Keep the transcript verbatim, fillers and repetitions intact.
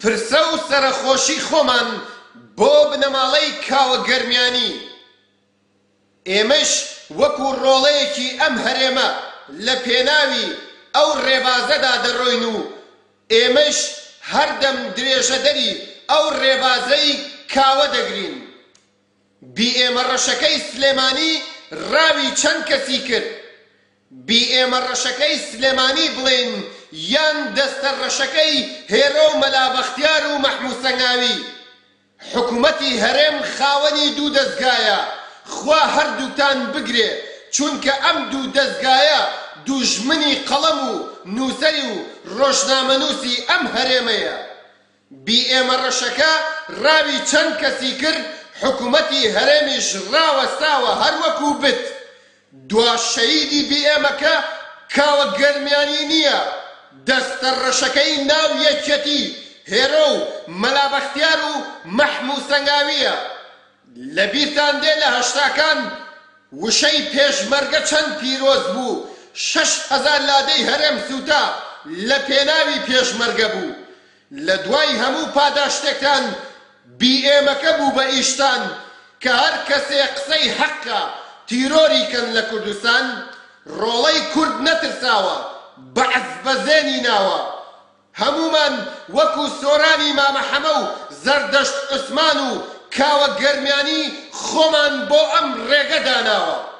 پرسە و سەرخۆشی خۆمان بۆ بنەماڵەی کاوە گەرمیانی. ئێمەش وەکو ڕۆڵەیەکی ئەم هەرێمە لە پێناوی ئەو ڕێبازەدا دەڕۆین و ئێمەش هەردەم درێژەدەری ئەو ڕێبازەی کاوە دەگرین. بی ئێمە ڕەشەکەی سلێمانی ڕاوی چەند کەسی کرد؟ بی ئێمە ڕەشەکەی سلێمانی بڵێن یان دەستە ڕەشەکەی هێرە و مەلابەختیار و مەحموود سەنگاوی. حکوومەتی هەرێم خاوەنی دوو دەستگایە، خوا هەردووتان بگرێ، چونکە ئەم دوو دەستگایە دوژمنی قەڵەم و نووسەری و ڕۆژنامەنووسی ئەم هەرێمەیە. بی ئێمە ڕەشەکە ڕاوی چەند کەسی کرد، حکوومەتی هەرێمیش ڕاوەستاوە هەروەکو بت. دوا شەیدی بی ئێمەکە کاوە گەرمیانی نییە، دەستە ڕەشەکەی ناو یەکێتی هێرە و مەلابەختیار و مەحموود سەنگاویە. لەبیرتان دێ لە هەشتاکان وشەی پێشمەرگە چەند پیرۆز بوو، شەش هەزار لادەی هەرێم سووتا لە پێناوی پێشمەرگە بوو. لە دوای هەموو پاداشتێکتان بی ئێمەکە بوو بە ئیشتان کە هەر کەسێ قسەی حەقە تیرۆری کەن لە کوردستان. ڕۆڵەی کورد نەترساوە، بەعز بەزێنی ناوە. هەمومان وەکو سۆرانی مامەحەمە و زەردەشت عوسمان و کاوە گەرمیانی خۆمان بۆ ئەم ڕێگە داناوە.